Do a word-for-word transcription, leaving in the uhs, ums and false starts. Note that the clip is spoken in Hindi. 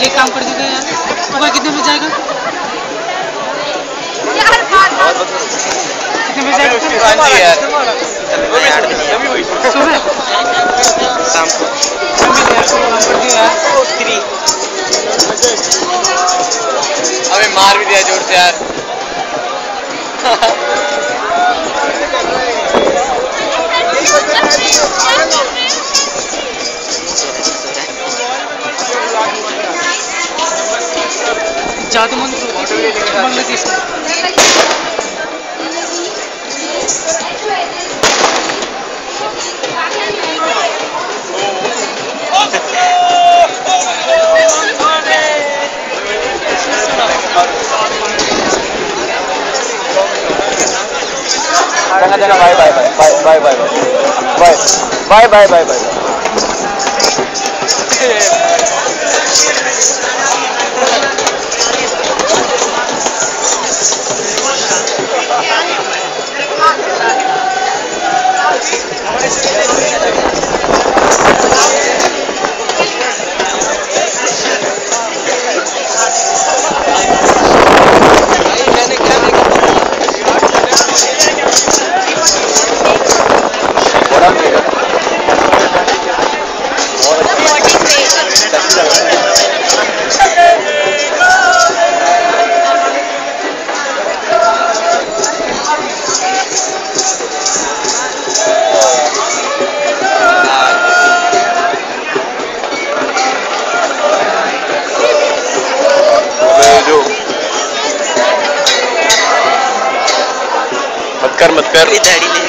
पहले एक काम कर देते हैं यार, सुबह कितने बजे जाएगा? कितने बजे जाएगा? सुबह शाम को अबे मार भी दिया जोर से यार। जादू मंत्र bye bye bye bye bye bye bye bye bye bye मत कर मत कर।